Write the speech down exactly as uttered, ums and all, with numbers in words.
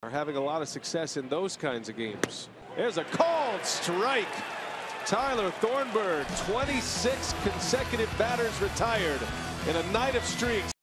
are having a lot of success in those kinds of games. There's a called strike. Tyler Thornburg, twenty-six consecutive batters retired in a night of streaks.